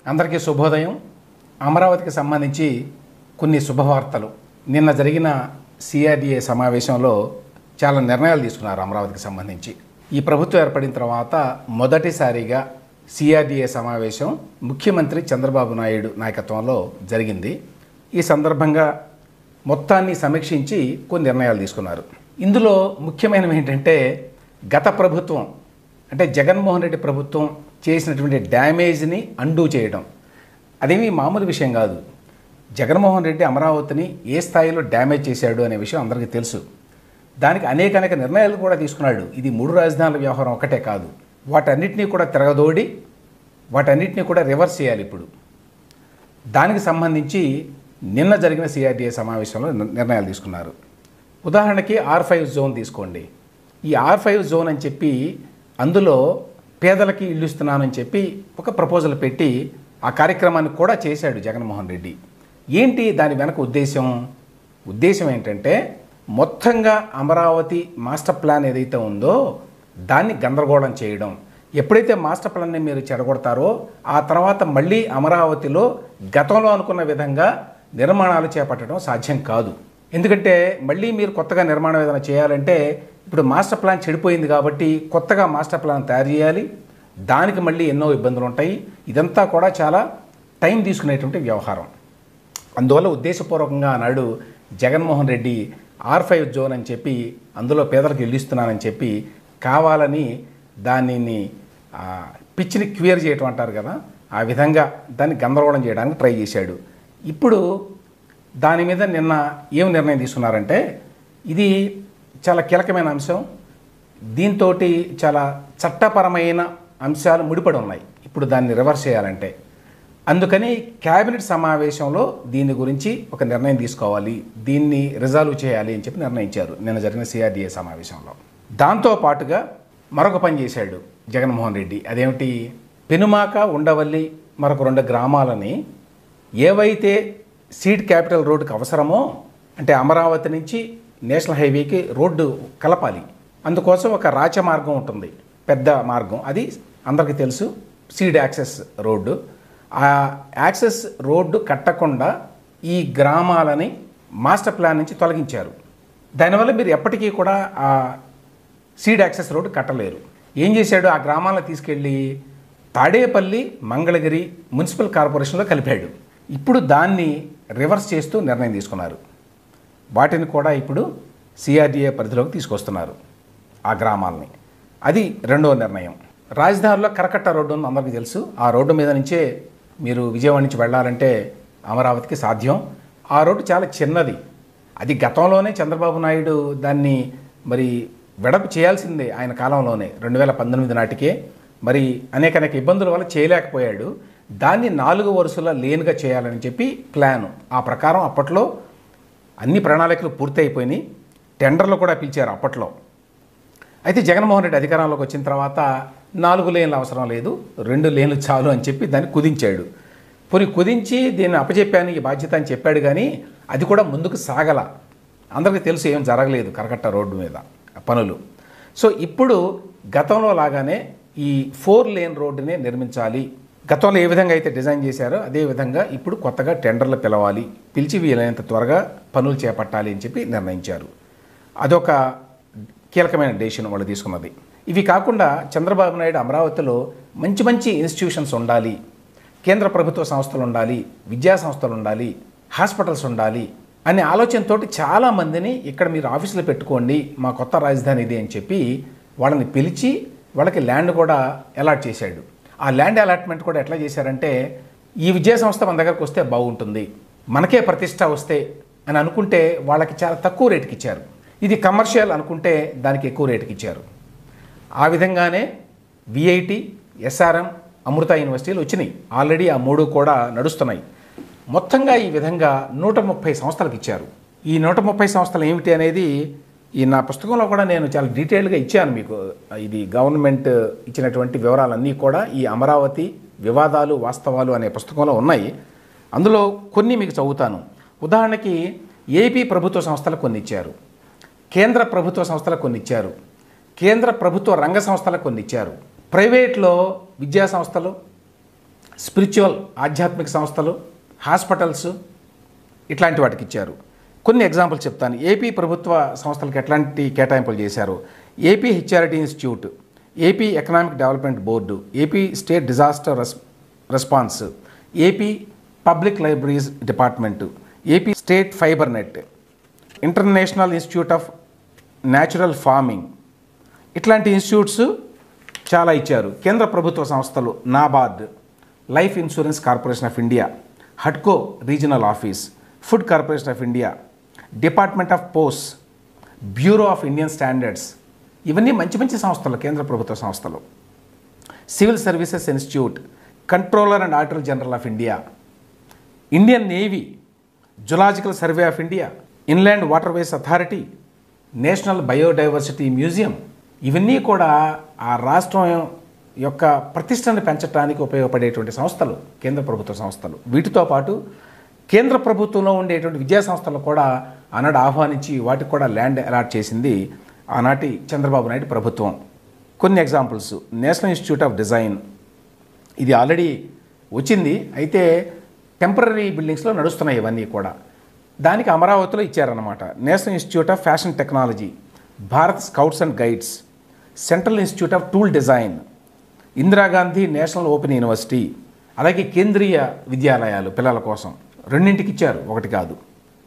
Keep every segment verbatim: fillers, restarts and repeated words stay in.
అందరికీ శుభోదయం. అమరావతికి సంబంధించి కొన్ని శుభవార్తలు. నిన్న జరిగిన సిఆర్డీఏ సమావేశంలో చాలా నిర్ణయాలు తీసుకున్నారు అమరావతికి సంబంధించి. ఈ ప్రభుత్వం ఏర్పడిన తర్వాత మొదటిసారిగా సిఆర్డీఏ సమావేశం ముఖ్యమంత్రి చంద్రబాబు నాయుడు నాయకత్వంలో జరిగింది. ఈ సందర్భంగా మొత్తాన్ని సమీక్షించి కొన్ని నిర్ణయాలు తీసుకున్నారు. ఇందులో ముఖ్యమైనవి ఏంటంటే, గత ప్రభుత్వం అంటే జగన్మోహన్ రెడ్డి ప్రభుత్వం చేసినటువంటి డ్యామేజ్ని అండూ చేయడం. అదేమీ మామూలు విషయం కాదు. జగన్మోహన్ రెడ్డి అమరావతిని ఏ స్థాయిలో డ్యామేజ్ చేశాడు అనే విషయం అందరికీ తెలుసు. దానికి అనేక అనేక నిర్ణయాలు కూడా తీసుకున్నాడు. ఇది మూడు రాజధానుల వ్యవహారం ఒకటే కాదు, వాటన్నిటినీ కూడా తిరగదోడి వాటన్నిటినీ కూడా రివర్స్ చేయాలి. ఇప్పుడు దానికి సంబంధించి నిన్న జరిగిన సిఆర్డీఏ సమావేశంలో నిర్ణయాలు తీసుకున్నారు. ఉదాహరణకి ఆర్ ఫైవ్ జోన్ తీసుకోండి. ఈ ఆర్ ఫైవ్ జోన్ అని చెప్పి అందులో పేదలకి ఇల్లు ఇస్తున్నానని చెప్పి ఒక ప్రపోజల్ పెట్టి ఆ కార్యక్రమాన్ని కూడా చేశాడు జగన్మోహన్ రెడ్డి. ఏంటి దాని వెనక ఉద్దేశం? ఉద్దేశం ఏంటంటే, మొత్తంగా అమరావతి మాస్టర్ ప్లాన్ ఏదైతే ఉందో దాన్ని గందరగోళం చేయడం. ఎప్పుడైతే మాస్టర్ ప్లాన్ని మీరు చెడగొడతారో ఆ తర్వాత మళ్ళీ అమరావతిలో గతంలో అనుకున్న విధంగా నిర్మాణాలు చేపట్టడం సాధ్యం కాదు. ఎందుకంటే మళ్ళీ మీరు కొత్తగా నిర్మాణం ఏదైనా చేయాలంటే ఇప్పుడు మాస్టర్ ప్లాన్ చెడిపోయింది కాబట్టి కొత్తగా మాస్టర్ ప్లాన్ తయారు చేయాలి. దానికి మళ్ళీ ఎన్నో ఇబ్బందులు ఉంటాయి. ఇదంతా కూడా చాలా టైం తీసుకునేటువంటి వ్యవహారం. అందువల్ల ఉద్దేశపూర్వకంగా ఆనాడు Jaganmohan Reddy R five zone అని చెప్పి అందులో పేదలకు ఇల్లు ఇస్తున్నానని చెప్పి కావాలని దానిని పిచ్చిని క్లియర్ చేయటం అంటారు కదా, ఆ విధంగా దాన్ని గందరగోళం చేయడానికి ట్రై చేశాడు. ఇప్పుడు దాని మీద నిన్న ఏం నిర్ణయం తీసుకున్నారంటే, ఇది చాలా కీలకమైన అంశం. దీంతో చాలా చట్టపరమైన అంశాలు ముడిపడి ఉన్నాయి. ఇప్పుడు దాన్ని రివర్స్ చేయాలంటే అందుకని క్యాబినెట్ సమావేశంలో దీని గురించి ఒక నిర్ణయం తీసుకోవాలి, దీన్ని రిజాల్వ్ చేయాలి అని చెప్పి నిర్ణయించారు నిన్న జరిగిన సిఆర్డీఏ సమావేశంలో. దాంతోపాటుగా మరొక పని చేశాడు జగన్మోహన్ రెడ్డి. అదేమిటి, పెనుమాక, ఉండవల్లి మరొక రెండు గ్రామాలని ఏవైతే సీడ్ క్యాపిటల్ రోడ్డుకి అవసరమో, అంటే అమరావతి నుంచి నేషనల్ హైవేకి రోడ్డు కలపాలి. అందుకోసం ఒక రాచ మార్గం ఉంటుంది, పెద్ద మార్గం. అది అందరికీ తెలుసు, సీడ్ యాక్సెస్ రోడ్డు. ఆ యాక్సెస్ రోడ్డు కట్టకుండా ఈ గ్రామాలని మాస్టర్ ప్లాన్ నుంచి తొలగించారు. దానివల్ల మీరు ఎప్పటికీ కూడా ఆ సీడ్ యాక్సెస్ రోడ్డు కట్టలేరు. ఏం చేశాడు, ఆ గ్రామాలను తీసుకెళ్ళి తాడేపల్లి, మంగళగిరి మున్సిపల్ కార్పొరేషన్లో కలిపాడు. ఇప్పుడు దాన్ని రివర్స్ చేస్తూ నిర్ణయం తీసుకున్నారు. వాటిని కూడా ఇప్పుడు సిఆర్డీఏ పరిధిలోకి తీసుకొస్తున్నారు ఆ గ్రామాలని. అది రెండవ నిర్ణయం. రాజధానిలో కరకట్ట రోడ్డు ఉంది, అందరికీ తెలుసు. ఆ రోడ్డు మీద నుంచే మీరు విజయవాడ నుంచి వెళ్ళాలంటే అమరావతికి సాధ్యం. ఆ రోడ్డు చాలా చిన్నది. అది గతంలోనే చంద్రబాబు నాయుడు దాన్ని మరి వెడపు చేయాల్సిందే ఆయన కాలంలోనే, రెండు వేల పంతొమ్మిది నాటికే. మరి అనేక అనేక ఇబ్బందుల వల్ల చేయలేకపోయాడు. దాన్ని నాలుగు వరుసల లేన్గా చేయాలని చెప్పి ప్లాను. ఆ ప్రకారం అప్పట్లో అన్ని ప్రణాళికలు పూర్తయిపోయినాయి. టెండర్లు కూడా పిలిచారు అప్పట్లో. అయితే జగన్మోహన్ రెడ్డి అధికారంలోకి వచ్చిన తర్వాత నాలుగు లేన్లు అవసరం లేదు, రెండు లేన్లు చాలు అని చెప్పి దాన్ని కుదించాడు. పోనీ కుదించి దీన్ని అప్పచెప్పాను ఈ బాధ్యత అని చెప్పాడు, కానీ అది కూడా ముందుకు సాగల. అందరికీ తెలుసు ఏం జరగలేదు కరకట్ట రోడ్డు మీద పనులు. సో ఇప్పుడు గతంలో లాగానే ఈ ఫోర్ లేన్ రోడ్డునే నిర్మించాలి. గతంలో ఏ విధంగా అయితే డిజైన్ చేశారో అదే విధంగా ఇప్పుడు కొత్తగా టెండర్లు పిలవాలి, పిలిచి వీలైనంత త్వరగా పనులు చేపట్టాలి అని చెప్పి నిర్ణయించారు. అదొక కీలకమైన డెసిషన్ వాళ్ళు తీసుకున్నది. ఇవి కాకుండా చంద్రబాబు నాయుడు అమరావతిలో మంచి మంచి ఇన్స్టిట్యూషన్స్ ఉండాలి, కేంద్ర ప్రభుత్వ సంస్థలు ఉండాలి, విద్యా సంస్థలు ఉండాలి, హాస్పిటల్స్ ఉండాలి అనే ఆలోచనతో చాలామందిని ఇక్కడ మీరు ఆఫీసులో పెట్టుకోండి, మా కొత్త రాజధాని ఇది అని చెప్పి వాళ్ళని పిలిచి వాళ్ళకి ల్యాండ్ కూడా అలాట్ చేశాడు. ఆ ల్యాండ్ అలాట్మెంట్ కూడా ఎట్లా చేశారంటే, ఈ విద్యా సంస్థ మన దగ్గరకు వస్తే బాగుంటుంది, మనకే ప్రతిష్ట వస్తే అని అనుకుంటే వాళ్ళకి చాలా తక్కువ రేటుకి ఇచ్చారు. ఇది కమర్షియల్ అనుకుంటే దానికి ఎక్కువ రేటుకి ఇచ్చారు. ఆ విధంగానే విఐటి, ఎస్ఆర్ఎం, అమృత యూనివర్సిటీలు వచ్చినాయి. ఆల్రెడీ ఆ మూడు కూడా నడుస్తున్నాయి. మొత్తంగా ఈ విధంగా నూట ముప్పై సంస్థలకు ఇచ్చారు. ఈ నూట ముప్పై సంస్థలు ఏమిటి అనేది ఈ నా పుస్తకంలో కూడా నేను చాలా డీటెయిల్గా ఇచ్చాను మీకు. ఇది గవర్నమెంట్ ఇచ్చినటువంటి వివరాలన్నీ కూడా ఈ అమరావతి వివాదాలు వాస్తవాలు అనే పుస్తకంలో ఉన్నాయి. అందులో కొన్ని మీకు చదువుతాను. ఉదాహరణకి ఏపీ ప్రభుత్వ సంస్థలకు కొన్ని ఇచ్చారు, కేంద్ర ప్రభుత్వ సంస్థలకు కొన్ని ఇచ్చారు, కేంద్ర ప్రభుత్వ రంగ సంస్థలకు కొన్ని ఇచ్చారు, ప్రైవేట్లో విద్యా సంస్థలు స్పిరిచువల్ ఆధ్యాత్మిక సంస్థలు, హాస్పిటల్స్ ఇట్లాంటి వాటికి ఇచ్చారు. కొన్ని ఎగ్జాంపుల్స్ చెప్తాను. ఏపీ ప్రభుత్వ సంస్థలకు ఎట్లాంటి కేటాయింపులు చేశారు. AP HRD institute, AP economic development board, AP state disaster res response, AP public libraries department, AP state fiber net, international institute of natural farming ఇట్లాంటి ఇన్స్టిట్యూట్స్ చాలా ఇచ్చారు. కేంద్ర ప్రభుత్వ సంస్థలు NABARD, life insurance corporation of India, హడ్కో regional office, food corporation of India, department of post, bureau of Indian standards ఇవన్నీ మంచి మంచి సంస్థలు, కేంద్ర ప్రభుత్వ సంస్థలు. Civil services institute, controller and auditor general of India, Indian navy, zoological survey of India, inland waterways authority, national biodiversity museum ఇవన్నీ కూడా ఆ రాష్ట్రం యొక్క ప్రతిష్టను పెంచడానికి ఉపయోగపడేటువంటి సంస్థలు, కేంద్ర ప్రభుత్వ సంస్థలు. వీటితో పాటు కేంద్ర ప్రభుత్వంలో ఉండేటువంటి విద్యా సంస్థలు కూడా ఆనాడు ఆహ్వానించి వాటికి కూడా ల్యాండ్ అలాట్ చేసింది ఆనాటి చంద్రబాబు నాయుడు ప్రభుత్వం. కొన్ని examples, national institute of design ఇది ఆల్రెడీ వచ్చింది, అయితే టెంపరీ బిల్డింగ్స్లో నడుస్తున్నాయి ఇవన్నీ కూడా. దానికి అమరావతిలో ఇచ్చారన్నమాట. National institute of fashion technology, Bharat scouts and guides, central institute of tool design, Indira Gandhi national open university, అలాగే కేంద్రీయ విద్యాలయాలు పిల్లల కోసం రెండింటికి ఇచ్చారు, ఒకటి కాదు.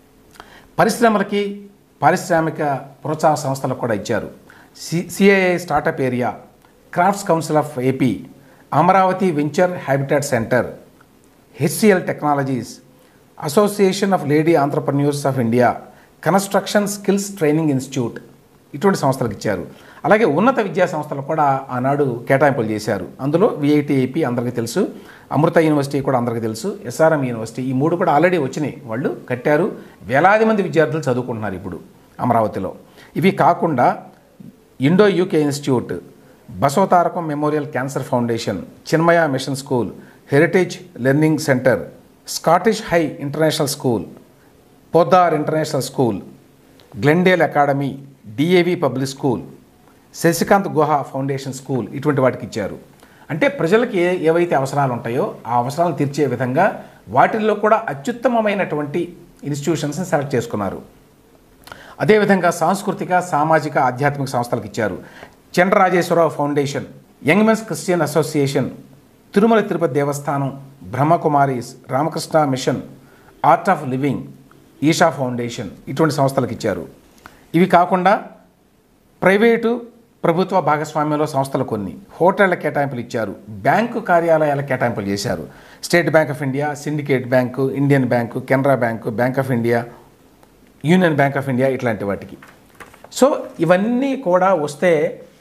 పరిశ్రమలకి పారిశ్రామిక ప్రోత్సాహ సంస్థలకు కూడా ఇచ్చారు. C CII startup area, crafts council of AP, Amaravati venture habitat centre, HCL technologies, association of lady entrepreneurs of India, construction skills training institute ఇటువంటి సంస్థలకు ఇచ్చారు. అలాగే ఉన్నత విద్యా సంస్థలు కూడా ఆనాడు కేటాయింపులు చేశారు. అందులో విఐటిఐపి అందరికీ తెలుసు, అమృత యూనివర్సిటీ కూడా అందరికీ తెలుసు, ఎస్ఆర్ఎం యూనివర్సిటీ ఈ మూడు కూడా ఆల్రెడీ వచ్చినాయి, వాళ్ళు కట్టారు. వేలాది మంది విద్యార్థులు చదువుకుంటున్నారు ఇప్పుడు అమరావతిలో. ఇవి కాకుండా Indo UK institute, Basavatarakam memorial cancer foundation, Chinmaya mission school, heritage learning centre, Scottish high international school, Podar international school, Glendale academy, DAV public school, Shashikant Guha foundation school ఇటువంటి వాటికి ఇచ్చారు. అంటే ప్రజలకు ఏ ఏవైతే అవసరాలు ఉంటాయో ఆ అవసరాలను తీర్చే విధంగా వాటిల్లో కూడా అత్యుత్తమమైనటువంటి ఇన్స్టిట్యూషన్స్ని సెలెక్ట్ చేసుకున్నారు. అదేవిధంగా సాంస్కృతిక, సామాజిక, ఆధ్యాత్మిక సంస్థలకు ఇచ్చారు. Chandra Rajeswara Rao foundation, young men's Christian association, Tirumala Tirupati Devasthanam, Brahma Kumaris, Ramakrishna mission, art of living, Isha foundation ఇటువంటి సంస్థలకు ఇచ్చారు. ఇవి కాకుండా ప్రైవేటు ప్రభుత్వ భాగస్వామ్యంలో సంస్థలు కొన్ని, హోటళ్ల కేటాయింపులు ఇచ్చారు, బ్యాంకు కార్యాలయాల కేటాయింపులు చేశారు. State bank of India, Syndicate bank, Indian bank, Canara bank, bank of India, union bank of India ఇట్లాంటి వాటికి. సో ఇవన్నీ కూడా వస్తే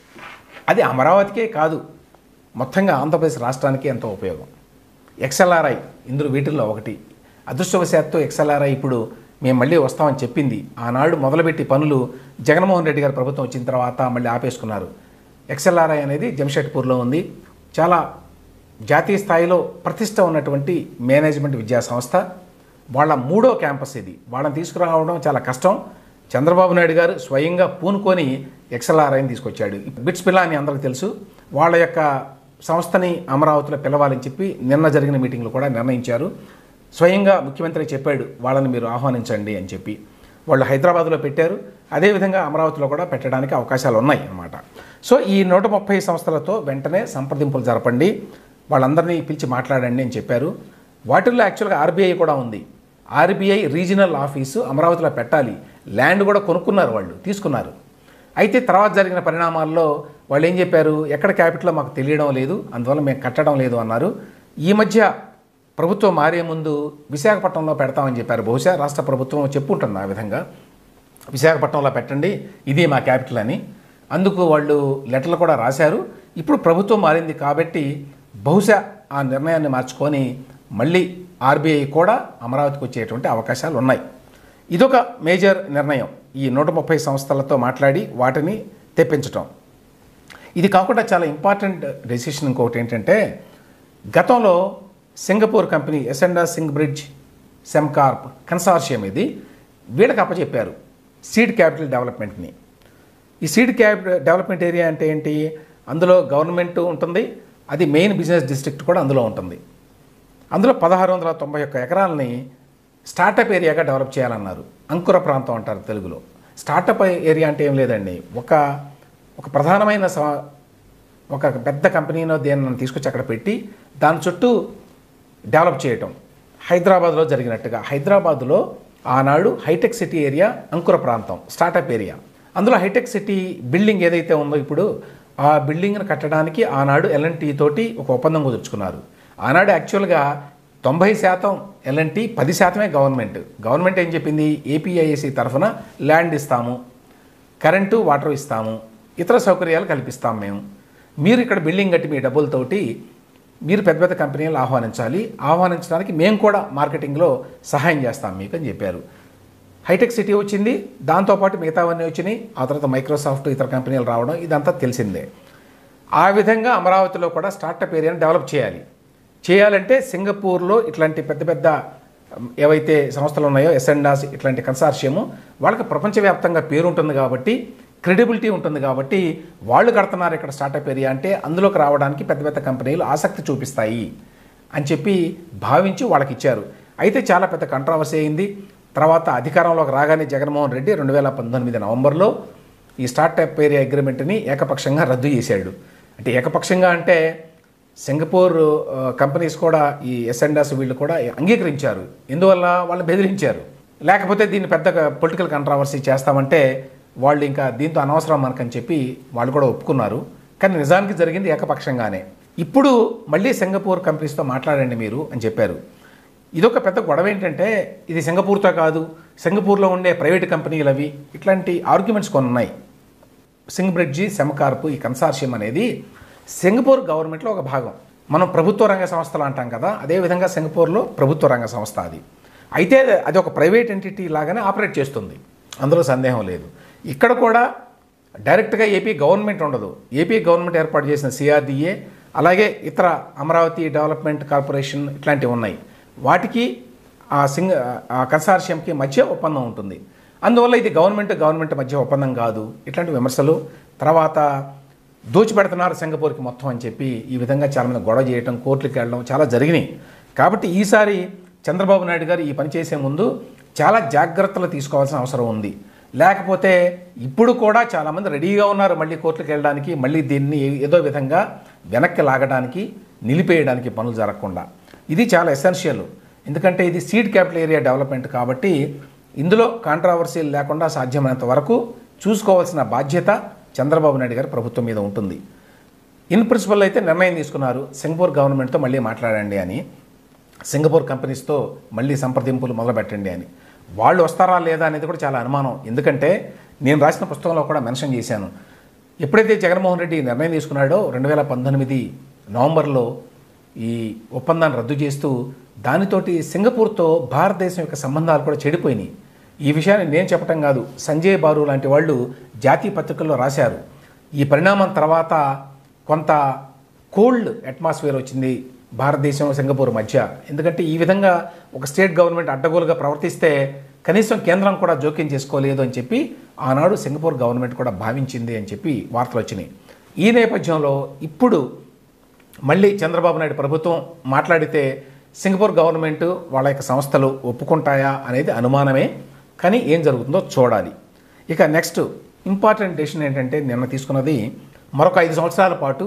అది అమరావతికే కాదు, మొత్తంగా ఆంధ్రప్రదేశ్ రాష్ట్రానికి ఎంతో ఉపయోగం. ఎక్స్ఎల్ఆర్ఐ ఇందులో వీటిల్లో ఒకటి. అదృష్టవశాత్తు ఎక్స్ఎల్ఆర్ఐ ఇప్పుడు మేము మళ్ళీ వస్తామని చెప్పింది. ఆనాడు మొదలుపెట్టి పనులు జగన్మోహన్ రెడ్డి గారి ప్రభుత్వం వచ్చిన తర్వాత మళ్ళీ ఆపేసుకున్నారు. ఎక్స్ఎల్ఆర్ఐ అనేది జంషెడ్పూర్లో ఉంది. చాలా జాతీయ స్థాయిలో ప్రతిష్ట ఉన్నటువంటి మేనేజ్మెంట్ విద్యా సంస్థ. వాళ్ళ మూడో క్యాంపస్ ఇది. వాళ్ళని తీసుకురావడం చాలా కష్టం. చంద్రబాబు నాయుడు గారు స్వయంగా పూనుకొని ఎక్స్ఎల్ఆర్ఐని తీసుకొచ్చాడు. బిట్స్ పిల్ల అని అందరికీ తెలుసు. వాళ్ళ యొక్క సంస్థని అమరావతిలో పిలవాలని చెప్పి నిన్న జరిగిన మీటింగ్లో కూడా నిర్ణయించారు. స్వయంగా ముఖ్యమంత్రి చెప్పాడు వాళ్ళని మీరు ఆహ్వానించండి అని చెప్పి. వాళ్ళు హైదరాబాద్లో పెట్టారు, అదేవిధంగా అమరావతిలో కూడా పెట్టడానికి అవకాశాలు ఉన్నాయి అన్నమాట. సో ఈ నూట ముప్పై సంస్థలతో వెంటనే సంప్రదింపులు జరపండి, వాళ్ళందరినీ పిలిచి మాట్లాడండి అని చెప్పారు. వాటిల్లో యాక్చువల్గా ఆర్బీఐ కూడా ఉంది. ఆర్బీఐ రీజనల్ ఆఫీసు అమరావతిలో పెట్టాలి. ల్యాండ్ కూడా కొనుక్కున్నారు, వాళ్ళు తీసుకున్నారు. అయితే తర్వాత జరిగిన పరిణామాల్లో వాళ్ళు ఏం చెప్పారు, ఎక్కడ క్యాపిటల్లో మాకు తెలియడం లేదు, అందువల్ల మేము కట్టడం లేదు అన్నారు. ఈ మధ్య ప్రభుత్వం మారే ముందు విశాఖపట్నంలో పెడతామని చెప్పారు. బహుశా రాష్ట్ర ప్రభుత్వం చెప్పుంటుంది ఆ విధంగా, విశాఖపట్నంలో పెట్టండి ఇది మా క్యాపిటల్ అని. అందుకు వాళ్ళు లెటర్లు కూడా రాశారు. ఇప్పుడు ప్రభుత్వం మారింది కాబట్టి బహుశా ఆ నిర్ణయాన్ని మార్చుకొని మళ్ళీ ఆర్బీఐ కూడా అమరావతికి వచ్చేటువంటి అవకాశాలు ఉన్నాయి. ఇదొక మేజర్ నిర్ణయం, ఈ నూట ముప్పై సంస్థలతో మాట్లాడి వాటిని తెప్పించటం. ఇది కాకుండా చాలా ఇంపార్టెంట్ డెసిషన్ ఇంకొకటి ఏంటంటే, గతంలో Singapore company Ascendas Singbridge Sembcorp consortium ఇది, వీళ్ళకి అప్పచెప్పారు సీడ్ క్యాపిటల్ డెవలప్మెంట్ని. ఈ సీడ్ క్యాపిటల్ డెవలప్మెంట్ ఏరియా అంటే ఏంటి, అందులో గవర్నమెంట్ ఉంటుంది, అది మెయిన్ బిజినెస్ డిస్ట్రిక్ట్ కూడా అందులో ఉంటుంది. అందులో పదహారు వందల తొంభై ఒక్క ఎకరాలని స్టార్టప్ ఏరియాగా డెవలప్ చేయాలన్నారు. అంకుర ప్రాంతం అంటారు తెలుగులో. స్టార్టప్ ఏరియా అంటే ఏం లేదండి, ఒక ఒక ప్రధానమైన ఒక పెద్ద కంపెనీనో దేన్ని తీసుకొచ్చి అక్కడ పెట్టి దాని చుట్టూ డెవలప్ చేయటం. హైదరాబాద్లో జరిగినట్టుగా హైదరాబాద్లో ఆనాడు హైటెక్ సిటీ ఏరియా అంకుర ప్రాంతం, స్టార్టప్ ఏరియా. అందులో హైటెక్ సిటీ బిల్డింగ్ ఏదైతే ఉందో ఇప్పుడు ఆ బిల్డింగ్ను కట్టడానికి ఆనాడు ఎల్ఎన్టీ తోటి ఒక ఒప్పందం కుదుర్చుకున్నారు. ఆనాడు యాక్చువల్గా తొంభై శాతం ఎల్ఎన్టీ, పది శాతమే గవర్నమెంట్. గవర్నమెంట్ ఏం చెప్పింది, ఏపీఐఏసీ తరఫున ల్యాండ్ ఇస్తాము, కరెంటు వాటర్ ఇస్తాము, ఇతర సౌకర్యాలు కల్పిస్తాం మేము, మీరు ఇక్కడ బిల్డింగ్ కట్టి మీ డబ్బులతోటి మీరు పెద్ద పెద్ద కంపెనీలు ఆహ్వానించాలి, ఆహ్వానించడానికి మేము కూడా మార్కెటింగ్లో సహాయం చేస్తాం మీకు అని చెప్పారు. హైటెక్ సిటీ వచ్చింది, దాంతోపాటు మిగతావన్నీ వచ్చినాయి. ఆ తర్వాత మైక్రోసాఫ్ట్ ఇతర కంపెనీలు రావడం ఇదంతా తెలిసిందే. ఆ విధంగా అమరావతిలో కూడా స్టార్టప్ ఏరియాని డెవలప్ చేయాలి. చేయాలంటే సింగపూర్లో ఇట్లాంటి పెద్ద పెద్ద ఏవైతే సంస్థలు ఉన్నాయో ఎస్ఎండాస్ ఇట్లాంటి కన్సార్షియము వాళ్ళకి ప్రపంచవ్యాప్తంగా పేరు ఉంటుంది కాబట్టి, క్రెడిబిలిటీ ఉంటుంది కాబట్టి వాళ్ళు కడుతున్నారు ఇక్కడ స్టార్టప్ ఏరియా అంటే అందులోకి రావడానికి పెద్ద పెద్ద కంపెనీలు ఆసక్తి చూపిస్తాయి అని చెప్పి భావించి వాళ్ళకి ఇచ్చారు. అయితే చాలా పెద్ద కంట్రవర్సీ అయింది. తర్వాత అధికారంలోకి రాగానే జగన్మోహన్ రెడ్డి రెండు వేల పంతొమ్మిది నవంబర్లో ఈ స్టార్టప్ ఏరియా అగ్రిమెంట్ని ఏకపక్షంగా రద్దు చేశాడు. అంటే ఏకపక్షంగా అంటే సింగపూర్ కంపెనీస్ కూడా ఈ ఎస్ఎండాస్ వీళ్ళు కూడా అంగీకరించారు. ఎందువల్ల వాళ్ళు బెదిరించారు. లేకపోతే దీన్ని పెద్ద పొలిటికల్ కంట్రవర్సీ చేస్తామంటే వాళ్ళు ఇంకా దీంతో అనవసరం మనకని చెప్పి వాళ్ళు కూడా ఒప్పుకున్నారు. కానీ నిజానికి జరిగింది ఏకపక్షంగానే. ఇప్పుడు మళ్ళీ సింగపూర్ కంపెనీస్తో మాట్లాడండి మీరు అని చెప్పారు. ఇదొక పెద్ద గొడవ. ఏంటంటే ఇది సింగపూర్తో కాదు, సింగపూర్లో ఉండే ప్రైవేట్ కంపెనీలు అవి, ఇట్లాంటి ఆర్గ్యుమెంట్స్ కొన్ని ఉన్నాయి. సింగ్ బ్రిడ్జి, సెమకార్ప్ ఈ కన్సార్షియం అనేది సింగపూర్ గవర్నమెంట్లో ఒక భాగం. మనం ప్రభుత్వ రంగ సంస్థలు అంటాం కదా, అదేవిధంగా సింగపూర్లో ప్రభుత్వ రంగ సంస్థ అది. అయితే అది ఒక ప్రైవేట్ ఎంటిటీ లాగానే ఆపరేట్ చేస్తుంది, అందులో సందేహం లేదు. ఇక్కడ కూడా డైరెక్ట్గా ఏపీ గవర్నమెంట్ ఉండదు. ఏపీ గవర్నమెంట్ ఏర్పాటు చేసిన సిఆర్డిఏ అలాగే ఇతర అమరావతి డెవలప్మెంట్ కార్పొరేషన్ ఇట్లాంటివి ఉన్నాయి. వాటికి ఆ సింగ్ ఆ కన్సార్షియంకి మధ్య ఒప్పందం ఉంటుంది. అందువల్ల ఇది గవర్నమెంట్ గవర్నమెంట్ మధ్య ఒప్పందం కాదు. ఇట్లాంటి విమర్శలు, తర్వాత దోచిపెడుతున్నారు సింగపూర్కి మొత్తం అని చెప్పి ఈ విధంగా చాలామంది గొడవ చేయడం, కోర్టులకు వెళ్ళడం చాలా జరిగినాయి. కాబట్టి ఈసారి చంద్రబాబు నాయుడు గారు ఈ పని చేసే ముందు చాలా జాగ్రత్తలు తీసుకోవాల్సిన అవసరం ఉంది. లేకపోతే ఇప్పుడు కూడా చాలామంది రెడీగా ఉన్నారు మళ్ళీ కోర్టులకు వెళ్ళడానికి, మళ్ళీ దీన్ని ఏదో విధంగా వెనక్కి లాగడానికి, నిలిపేయడానికి పనులు జరగకుండా. ఇది చాలా ఎసెన్షియల్. ఎందుకంటే ఇది సీడ్ క్యాపిటల్ ఏరియా డెవలప్మెంట్ కాబట్టి ఇందులో కాంట్రావర్సీలు లేకుండా సాధ్యమైనంత వరకు చూసుకోవాల్సిన బాధ్యత చంద్రబాబు నాయుడు గారి ప్రభుత్వం మీద ఉంటుంది. ఇన్ ప్రిన్సిపల్ అయితే నిర్ణయం తీసుకున్నారు, సింగపూర్ గవర్నమెంట్తో మళ్ళీ మాట్లాడండి అని, సింగపూర్ కంపెనీస్తో మళ్ళీ సంప్రదింపులు మొదలుపెట్టండి అని. వాళ్ళు వస్తారా లేదా అనేది కూడా చాలా అనుమానం. ఎందుకంటే నేను రాసిన పుస్తకంలో కూడా మెన్షన్ చేశాను, ఎప్పుడైతే జగన్మోహన్ రెడ్డి నిర్ణయం తీసుకున్నాడో రెండు వేల పంతొమ్మిది నవంబర్లో ఈ ఒప్పందాన్ని రద్దు చేస్తూ దానితోటి సింగపూర్తో భారతదేశం యొక్క సంబంధాలు కూడా చెడిపోయినాయి. ఈ విషయాన్ని నేను చెప్పటం కాదు, సంజయ్ బారు లాంటి వాళ్ళు జాతీయ పత్రికల్లో రాశారు. ఈ పరిణామం తర్వాత కొంత కోల్డ్ అట్మాస్ఫియర్ వచ్చింది భారతదేశం సింగపూర్ మధ్య. ఎందుకంటే ఈ విధంగా ఒక స్టేట్ గవర్నమెంట్ అడ్డగోలుగా ప్రవర్తిస్తే కనీసం కేంద్రం కూడా జోక్యం చేసుకోలేదు అని చెప్పి ఆనాడు సింగపూర్ గవర్నమెంట్ కూడా భావించింది అని చెప్పి వార్తలు వచ్చినాయి. ఈ నేపథ్యంలో ఇప్పుడు మళ్ళీ చంద్రబాబు నాయుడు ప్రభుత్వం మాట్లాడితే సింగపూర్ గవర్నమెంట్ వాళ్ళ యొక్క సంస్థలు ఒప్పుకుంటాయా అనేది అనుమానమే. కానీ ఏం జరుగుతుందో చూడాలి. ఇక నెక్స్ట్ ఇంపార్టెంట్ డెసిషన్ ఏంటంటే నిన్న తీసుకున్నది మరొక ఐదు సంవత్సరాల పాటు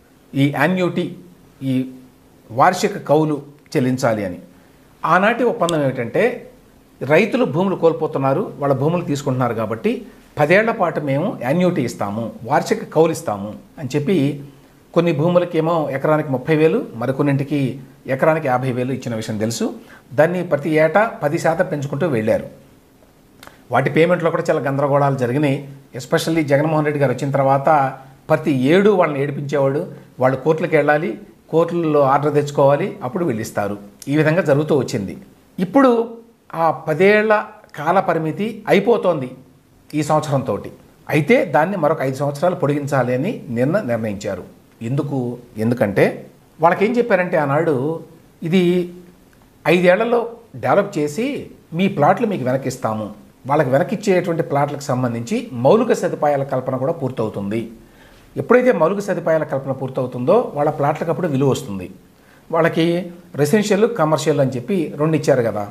ఈ యాన్యూటీ, ఈ వార్షిక కౌలు చెల్లించాలి అని. ఆనాటి ఒప్పందం ఏమిటంటే రైతులు భూములు కోల్పోతున్నారు, వాళ్ళ భూములు తీసుకుంటున్నారు కాబట్టి పదేళ్ల పాటు మేము యాన్యూటీ ఇస్తాము, వార్షిక కౌలు ఇస్తాము అని చెప్పి కొన్ని భూములకేమో ఎకరానికి ముప్పై వేలు, మరికొన్నింటికి ఎకరానికి యాభై వేలు ఇచ్చిన విషయం తెలుసు. దాన్ని ప్రతి ఏటా పది శాతం పెంచుకుంటూ వెళ్ళారు. వాటి పేమెంట్లో కూడా చాలా గందరగోళాలు జరిగినాయి. ఎస్పెషల్లీ జగన్మోహన్ రెడ్డి గారు వచ్చిన తర్వాత ప్రతి ఏడు వాళ్ళని ఏడిపించేవాడు. వాళ్ళు కోర్టులకు వెళ్ళాలి, కోర్టుల్లో ఆర్డర్ తెచ్చుకోవాలి, అప్పుడు వెళ్ళిస్తారు. ఈ విధంగా జరుగుతూ వచ్చింది. ఇప్పుడు ఆ పదేళ్ల కాల పరిమితి అయిపోతోంది ఈ సంవత్సరంతో. అయితే దాన్ని మరొక ఐదు సంవత్సరాలు పొడిగించాలి అని నిన్న నిర్ణయించారు. ఎందుకు? ఎందుకంటే వాళ్ళకేం చెప్పారంటే ఆనాడు ఇది ఐదేళ్లలో డెవలప్ చేసి మీ ప్లాట్లు మీకు వెనక్కిస్తాము, వాళ్ళకి వెనక్కిచ్చేటువంటి ప్లాట్లకు సంబంధించి మౌలిక సదుపాయాల కల్పన కూడా పూర్తవుతుంది. ఎప్పుడైతే మౌలిక సదుపాయాల కల్పన పూర్తవుతుందో వాళ్ళ ప్లాట్లకు అప్పుడు విలువ వస్తుంది. వాళ్ళకి రెసిడెన్షియల్ కమర్షియల్ అని చెప్పి రెండు ఇచ్చారు కదా.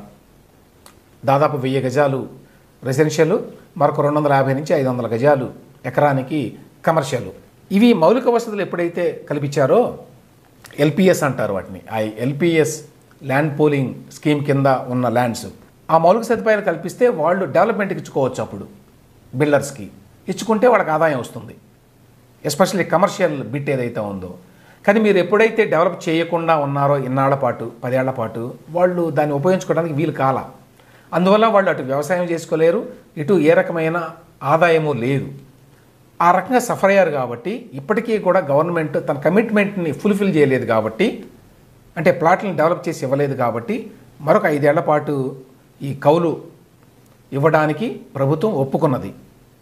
దాదాపు వెయ్యి గజాలు రెసిడెన్షియల్, మరొక రెండు వందల యాభై నుంచి ఐదు వందల గజాలు ఎకరానికి కమర్షియల్. ఇవి మౌలిక వసతులు ఎప్పుడైతే కల్పించారో ఎల్పిఎస్ అంటారు వాటిని, ఆ ఎల్పిఎస్ ల్యాండ్ పూలింగ్ స్కీమ్ కింద ఉన్న ల్యాండ్స్, ఆ మౌలిక సదుపాయాలు కల్పిస్తే వాళ్ళు డెవలప్మెంట్కి ఇచ్చుకోవచ్చు. అప్పుడు బిల్డర్స్కి ఇచ్చుకుంటే వాళ్ళకి ఆదాయం వస్తుంది, ఎస్పెషల్లీ కమర్షియల్ బిట్ ఏదైతే ఉందో. కానీ మీరు ఎప్పుడైతే డెవలప్ చేయకుండా ఉన్నారో ఇన్నాళ్ల పాటు, పదేళ్ల పాటు, వాళ్ళు దాన్ని ఉపయోగించుకోవడానికి వీలు కాల. అందువల్ల వాళ్ళు అటు వ్యవసాయం చేసుకోలేరు, ఇటు ఏ రకమైన ఆదాయము లేదు. ఆ రకంగా సఫర్ అయ్యారు. కాబట్టి ఇప్పటికీ కూడా గవర్నమెంట్ తన కమిట్మెంట్ని ఫుల్ఫిల్ చేయలేదు. కాబట్టి అంటే ప్లాట్లను డెవలప్ చేసి ఇవ్వలేదు. కాబట్టి మరొక ఐదేళ్ల పాటు ఈ కౌలు ఇవ్వడానికి ప్రభుత్వం ఒప్పుకున్నది.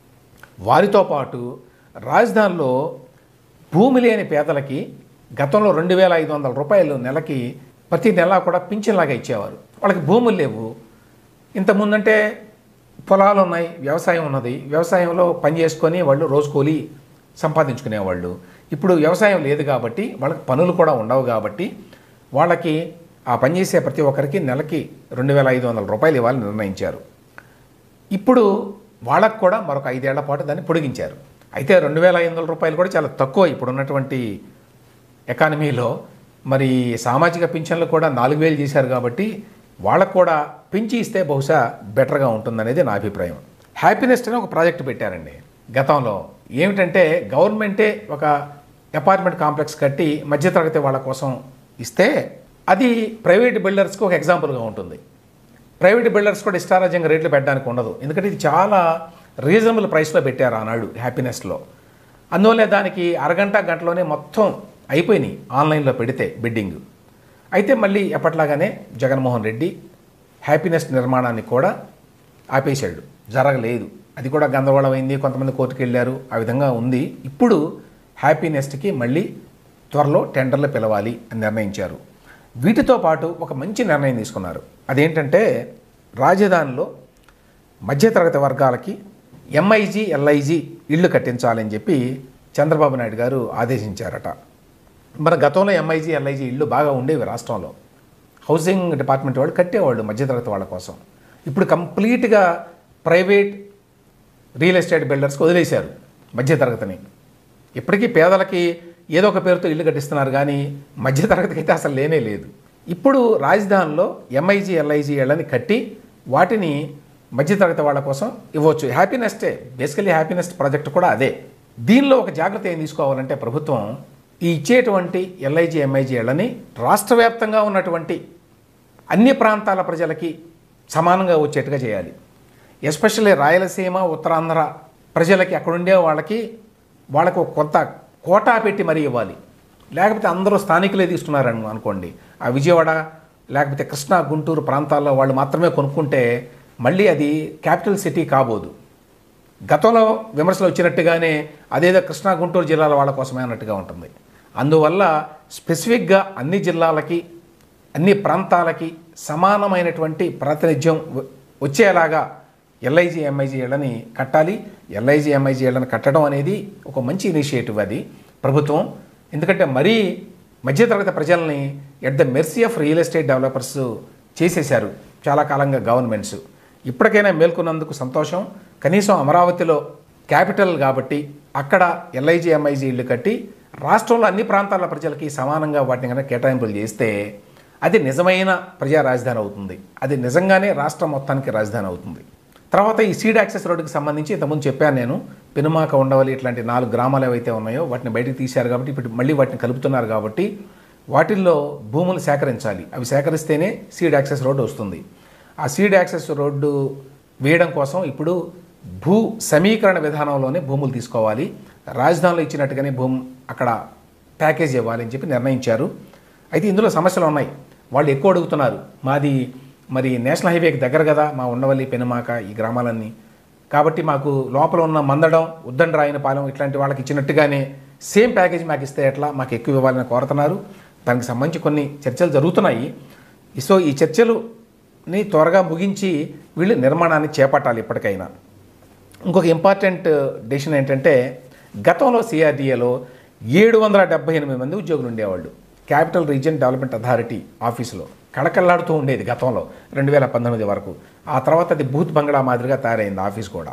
వారితో పాటు రాజధానిలో భూమి లేని పేదలకి గతంలో రెండు వేల ఐదు వందల రూపాయలు నెలకి ప్రతి నెల కూడా పింఛన్లాగా ఇచ్చేవారు. వాళ్ళకి భూములు లేవు. ఇంతకుముందంటే పొలాలు ఉన్నాయి, వ్యవసాయం ఉన్నది, వ్యవసాయంలో పని చేసుకొని వాళ్ళు రోజు కూలి సంపాదించుకునేవాళ్ళు. ఇప్పుడు వ్యవసాయం లేదు కాబట్టి వాళ్ళకి పనులు కూడా ఉండవు. కాబట్టి వాళ్ళకి ఆ పనిచేసే ప్రతి ఒక్కరికి నెలకి రెండు వేల ఐదు వందల రూపాయలు ఇవ్వాలని నిర్ణయించారు. ఇప్పుడు వాళ్ళకు కూడా మరొక ఐదేళ్ల పాటు దాన్ని పొడిగించారు. అయితే రెండు వేల ఐదు వందల రూపాయలు కూడా చాలా తక్కువ ఇప్పుడు ఉన్నటువంటి ఎకానమీలో. మరి సామాజిక పింఛన్లు కూడా నాలుగు వేలు చేశారు. కాబట్టి వాళ్ళకు కూడా పెంచి ఇస్తే బహుశా బెటర్గా ఉంటుందనేది నా అభిప్రాయం. హ్యాపీనెస్ట్ అనే ఒక ప్రాజెక్ట్ పెట్టారండి గతంలో. ఏమిటంటే గవర్నమెంటే ఒక అపార్ట్మెంట్ కాంప్లెక్స్ కట్టి మధ్యతరగతి వాళ్ళ కోసం ఇస్తే అది ప్రైవేట్ బిల్డర్స్కి ఒక ఎగ్జాంపుల్గా ఉంటుంది. ప్రైవేట్ బిల్డర్స్ కూడా ఇష్టారాజ్యంగా రేట్లు పెట్టడానికి ఉండదు. ఎందుకంటే ఇది చాలా రీజనబుల్ ప్రైస్లో పెట్టారు ఆనాడు హ్యాపీనెస్లో. అందువల్ల దానికి అరగంట గంటలోనే మొత్తం అయిపోయినాయి ఆన్లైన్లో పెడితే బిడ్డింగ్. అయితే మళ్ళీ ఎప్పట్లాగానే జగన్మోహన్ రెడ్డి హ్యాపీనెస్ నిర్మాణాన్ని కూడా ఆపేశాడు, జరగలేదు. అది కూడా గందరగోళమైంది, కొంతమంది కోర్టుకు వెళ్ళారు, ఆ విధంగా ఉంది. ఇప్పుడు హ్యాపీనెస్ట్కి మళ్ళీ త్వరలో టెండర్లు పిలవాలి అని నిర్ణయించారు. వీటితో పాటు ఒక మంచి నిర్ణయం తీసుకున్నారు. అదేంటంటే రాజధానిలో మధ్యతరగతి వర్గాలకి ఎంఐజీ ఎల్ఐజీ ఇళ్ళు కట్టించాలని చెప్పి చంద్రబాబు నాయుడు గారు ఆదేశించారట. మన గతంలో ఎంఐజీ ఎల్ఐజీ ఇళ్ళు బాగా ఉండేవి రాష్ట్రంలో. హౌసింగ్ డిపార్ట్మెంట్ వాళ్ళు కట్టేవాళ్ళు మధ్యతరగతి వాళ్ళ కోసం. ఇప్పుడు కంప్లీట్గా ప్రైవేట్ రియల్ ఎస్టేట్ బిల్డర్స్కి వదిలేశారు మధ్యతరగతిని. ఇప్పటికీ పేదలకి ఏదో ఒక పేరుతో ఇల్లు కట్టిస్తున్నారు, కానీ మధ్యతరగతికి అయితే అసలు లేనే లేదు. ఇప్పుడు రాజధానిలో ఎంఐజీ ఎల్ఐజీ ఇళ్ళని కట్టి వాటిని మధ్యతరగతి వాళ్ళ కోసం ఇవ్వచ్చు. హ్యాపీనెస్టే బేసికలీ హ్యాపీనెస్ట్ ప్రాజెక్ట్ కూడా అదే. దీనిలో ఒక జాగ్రత్త ఏం తీసుకోవాలంటే ప్రభుత్వం ఈ ఇచ్చేటువంటి ఎల్ఐజీ ఎంఐజీ ఇళ్ళని రాష్ట్ర వ్యాప్తంగా ఉన్నటువంటి అన్ని ప్రాంతాల ప్రజలకి సమానంగా వచ్చేట్టుగా చేయాలి. ఎస్పెషల్లీ రాయలసీమ ఉత్తరాంధ్ర ప్రజలకి అక్కడుండే వాళ్ళకి వాళ్ళకు కొంత కోటా పెట్టి మరీ ఇవ్వాలి. లేకపోతే అందరూ స్థానికులే తీసుకున్నారని అనుకోండి, ఆ విజయవాడ లేకపోతే కృష్ణా గుంటూరు ప్రాంతాల్లో వాళ్ళు మాత్రమే కొనుక్కుంటే మళ్ళీ అది క్యాపిటల్ సిటీ కాబోదు. గతంలో విమర్శలు వచ్చినట్టుగానే అదేదో కృష్ణా గుంటూరు జిల్లాల వాళ్ళ కోసమే అన్నట్టుగా ఉంటుంది. అందువల్ల స్పెసిఫిక్గా అన్ని జిల్లాలకి అన్ని ప్రాంతాలకి సమానమైనటువంటి ప్రాతినిధ్యం వచ్చేలాగా ఎల్ఐజీ ఎంఐజీ ఇళ్ళని కట్టాలి. ఎల్ఐజీ ఎంఐజీ ఇళ్ళని కట్టడం అనేది ఒక మంచి ఇనిషియేటివ్ అది ప్రభుత్వం. ఎందుకంటే మరీ మధ్యతరగతి ప్రజల్ని at the mercy of real estate developers చేసేశారు చాలా కాలంగా గవర్నమెంట్స్. ఇప్పటికైనా మేల్కొన్నందుకు సంతోషం. కనీసం అమరావతిలో క్యాపిటల్ కాబట్టి అక్కడ ఎల్ఐజీ ఎంఐజీ ఇళ్ళు కట్టి రాష్ట్రంలో అన్ని ప్రాంతాల ప్రజలకి సమానంగా వాటిని కనుక కేటాయింపులు చేస్తే అది నిజమైన ప్రజా రాజధాని అవుతుంది. అది నిజంగానే రాష్ట్రం మొత్తానికి రాజధాని అవుతుంది. తర్వాత ఈ సీడ్ యాక్సెస్ రోడ్డుకి సంబంధించి ఇంతకుముందు చెప్పాను నేను, పెనుమాక, ఉండవల్లి ఇట్లాంటి నాలుగు గ్రామాలు ఏవైతే ఉన్నాయో వాటిని బయటకు తీశారు. కాబట్టి ఇప్పుడు మళ్ళీ వాటిని కలుపుతున్నారు. కాబట్టి వాటిల్లో భూములు సేకరించాలి. అవి సేకరిస్తేనే సీడ్ యాక్సెస్ రోడ్డు వస్తుంది. ఆ సీడ్ యాక్సెస్ రోడ్డు వేయడం కోసం ఇప్పుడు భూ సమీకరణ విధానంలోనే భూములు తీసుకోవాలి. రాజధానిలో ఇచ్చినట్టుగానే భూమి అక్కడ ప్యాకేజ్ ఇవ్వాలి అని చెప్పి నిర్ణయించారు. అయితే ఇందులో సమస్యలు ఉన్నాయి. వాళ్ళు ఎక్కువ అడుగుతున్నారు. మాది మరి నేషనల్ హైవేకి దగ్గర కదా మా ఉండవల్లి, పెనుమాక ఈ గ్రామాలన్నీ. కాబట్టి మాకు లోపల ఉన్న మందడం, ఉద్దండరాయనపాలెం ఇట్లాంటి వాళ్ళకి ఇచ్చినట్టుగానే సేమ్ ప్యాకేజ్ మాకు ఇస్తే ఎట్లా, మాకు ఎక్కువ ఇవ్వాలని కోరుతున్నారు. దానికి సంబంధించి కొన్ని చర్చలు జరుగుతున్నాయి. సో ఈ చర్చలుని త్వరగా ముగించి వీళ్ళు నిర్మాణాన్ని చేపట్టాలి ఇప్పటికైనా. ఇంకొక ఇంపార్టెంట్ డెసిషన్ ఏంటంటే గతంలో సిఆర్డీఏలో ఏడు వందల డెబ్బై ఎనిమిది మంది ఉద్యోగులు ఉండేవాళ్ళు. క్యాపిటల్ రీజియన్ డెవలప్మెంట్ అథారిటీ ఆఫీసులో కళకళలాడుతూ ఉండేది గతంలో రెండు వేల పంతొమ్మిది వరకు. ఆ తర్వాత అది బూత్ బంగ్లా మాదిరిగా తయారైంది ఆఫీస్ కూడా.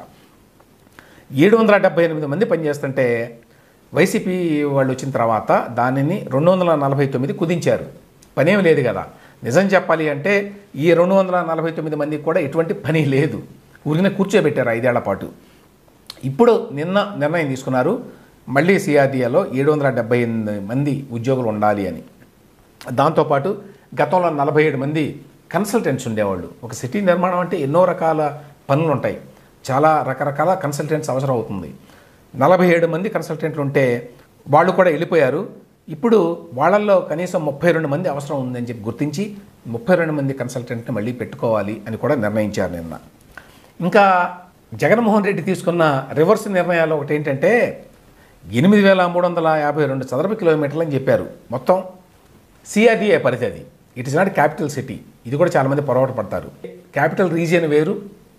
ఏడు వందల డెబ్బై ఎనిమిది మంది పనిచేస్తుంటే వైసీపీ వాళ్ళు వచ్చిన తర్వాత దానిని రెండు వందల నలభై తొమ్మిది కుదించారు. పనేం లేదు కదా. నిజం చెప్పాలి అంటే ఈ రెండు వందల నలభై తొమ్మిది మందికి కూడా ఎటువంటి పని లేదు, ఊరినే కూర్చోబెట్టారు ఐదేళ్ల పాటు. ఇప్పుడు నిన్న నిర్ణయం తీసుకున్నారు, మళ్ళీ సిఆర్డీఏలో ఏడు వందల డెబ్బై ఎనిమిది మంది ఉద్యోగులు ఉండాలి అని. దాంతోపాటు గతంలో నలభై ఏడు మంది కన్సల్టెంట్స్ ఉండేవాళ్ళు. ఒక సిటీ నిర్మాణం అంటే ఎన్నో రకాల పనులు ఉంటాయి, చాలా రకరకాల కన్సల్టెంట్స్ అవసరం అవుతుంది. నలభై ఏడు మంది కన్సల్టెంట్లు ఉంటే వాళ్ళు కూడా వెళ్ళిపోయారు. ఇప్పుడు వాళ్ళల్లో కనీసం ముప్పై రెండు మంది అవసరం ఉందని చెప్పి గుర్తించి ముప్పై రెండు మంది కన్సల్టెంట్ని మళ్ళీ పెట్టుకోవాలి అని కూడా నిర్ణయించారు నిన్న. ఇంకా జగన్మోహన్ రెడ్డి తీసుకున్న రివర్స్ నిర్ణయాలు ఒకటి ఏంటంటే ఎనిమిది వేల మూడు వందల యాభై రెండు చదరపు కిలోమీటర్లు అని చెప్పారు మొత్తం సిఆర్డీఏ పరిధి. అది it is not capital city. ఇది కూడా చాలామంది పొరపాటు పడతారు. క్యాపిటల్ రీజియన్ వేరు,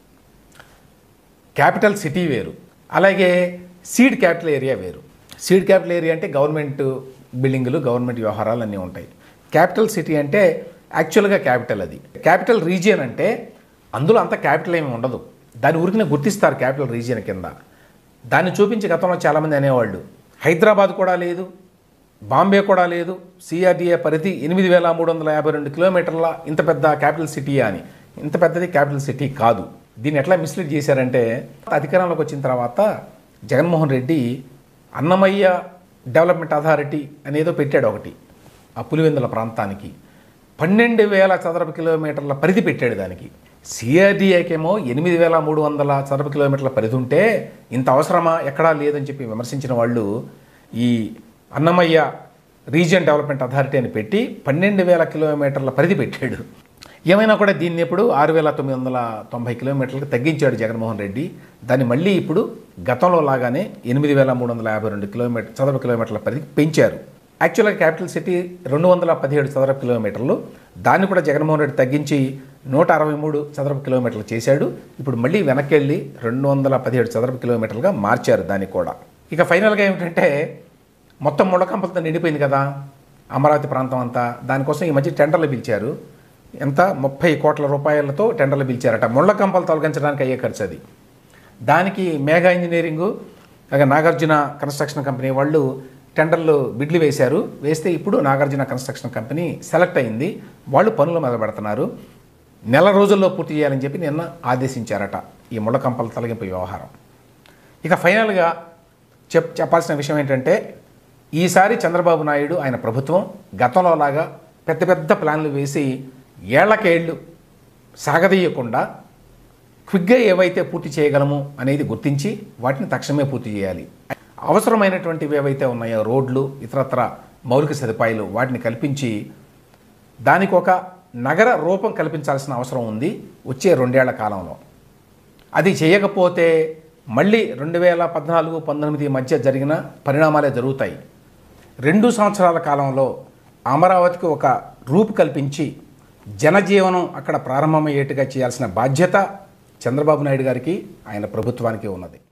క్యాపిటల్ సిటీ వేరు, అలాగే సీడ్ క్యాపిటల్ ఏరియా వేరు. సీడ్ క్యాపిటల్ ఏరియా అంటే గవర్నమెంట్ బిల్డింగులు, గవర్నమెంట్ వ్యవహారాలు అన్నీ ఉంటాయి. క్యాపిటల్ సిటీ అంటే యాక్చువల్గా క్యాపిటల్. అది క్యాపిటల్ రీజియన్ అంటే అందులో అంత క్యాపిటల్ ఏమి ఉండదు, దాని ఊరికినే గుర్తిస్తారు క్యాపిటల్ రీజియన్ కింద. దాన్ని చూపించి గతంలో చాలామంది అనేవాళ్ళు హైదరాబాద్ కూడా లేదు, బాంబే కూడా లేదు, సిఆర్డీఏ పరిధి ఎనిమిది వేల మూడు వందల యాభై రెండు కిలోమీటర్ల ఇంత పెద్ద క్యాపిటల్ సిటీ అని. ఇంత పెద్దది క్యాపిటల్ సిటీ కాదు. దీన్ని ఎట్లా మిస్లీడ్ చేశారంటే అధికారంలోకి వచ్చిన తర్వాత జగన్మోహన్ రెడ్డి అన్నమయ్య డెవలప్మెంట్ అథారిటీ అనేదో పెట్టాడు ఒకటి ఆ పులివెందుల ప్రాంతానికి. పన్నెండు వేల చదరపు కిలోమీటర్ల పరిధి పెట్టాడు దానికి. సిఆర్డీఏకేమో ఎనిమిది వేల మూడు వందల చదరపు కిలోమీటర్ల పరిధి ఉంటే ఇంత అవసరమా, ఎక్కడా లేదని చెప్పి విమర్శించిన వాళ్ళు ఈ అన్నమయ్య రీజియన్ డెవలప్మెంట్ అథారిటీ అని పెట్టి పన్నెండు వేల కిలోమీటర్ల పరిధి పెట్టాడు. ఏమైనా కూడా దీన్ని ఇప్పుడు ఆరు వేల తొమ్మిది వందల తొంభై కిలోమీటర్లకు తగ్గించాడు జగన్మోహన్ రెడ్డి. దాన్ని మళ్ళీ ఇప్పుడు గతంలో లాగానే ఎనిమిది వేల మూడు వందల యాభై రెండు కిలోమీటర్ చదరపు కిలోమీటర్ల పరిధికి పెంచారు. యాక్చువల్గా క్యాపిటల్ సిటీ రెండు వందల పదిహేడు చదరపు కిలోమీటర్లు, దాన్ని కూడా జగన్మోహన్ రెడ్డి తగ్గించి నూట అరవై మూడు చదరపు కిలోమీటర్లు చేశాడు. ఇప్పుడు మళ్ళీ వెనక్కి వెళ్ళి రెండు వందల పదిహేడు చదరపు కిలోమీటర్లుగా మార్చారు దాన్ని కూడా. ఇక ఫైనల్గా ఏమిటంటే మొత్తం ముళ్ళకంపలతో నిండిపోయింది కదా అమరావతి ప్రాంతం అంతా. దానికోసం ఈ మధ్య టెండర్లు పిలిచారు. ఎంత ముప్పై కోట్ల రూపాయలతో టెండర్లు పిలిచారట. ముళ్ళకంపలు తొలగించడానికి అయ్యే ఖర్చు అది. దానికి మేఘా ఇంజనీరింగు, అలాగే నాగార్జున కన్స్ట్రక్షన్ కంపెనీ వాళ్ళు టెండర్లు బిడ్లు వేశారు. వేస్తే ఇప్పుడు నాగార్జున కన్స్ట్రక్షన్ కంపెనీ సెలెక్ట్ అయింది. వాళ్ళు పనులు మొదలు పెడుతున్నారు. నెల రోజుల్లో పూర్తి చేయాలని చెప్పి నిన్న ఆదేశించారట ఈ ముళ్ళకంపల తొలగింపు వ్యవహారం. ఇక ఫైనల్గా చెప్ చెప్పాల్సిన విషయం ఏంటంటే ఈసారి చంద్రబాబు నాయుడు ఆయన ప్రభుత్వం గతంలో లాగా పెద్ద పెద్ద ప్లాన్లు వేసి ఏళ్లకేళ్ళు సాగదీయకుండా క్విక్గా ఏవైతే పూర్తి చేయగలము అనేది గుర్తించి వాటిని తక్షణమే పూర్తి చేయాలి. అవసరమైనటువంటివి ఏవైతే ఉన్నాయో రోడ్లు, ఇతరత్ర మౌలిక సదుపాయాలు వాటిని కల్పించి దానికి ఒక నగర రూపం కల్పించాల్సిన అవసరం ఉంది వచ్చే రెండేళ్ల కాలంలో. అది చేయకపోతే మళ్ళీ రెండు వేల పద్నాలుగు పంతొమ్మిది మధ్య జరిగిన పరిణామాలే జరుగుతాయి. రెండు సంవత్సరాల కాలంలో అమరావతికి ఒక రూపు కల్పించి జనజీవనం అక్కడ ప్రారంభమయ్యేట్టుగా చేయాల్సిన బాధ్యత చంద్రబాబు నాయుడు గారికి, ఆయన ప్రభుత్వానికి ఉన్నది.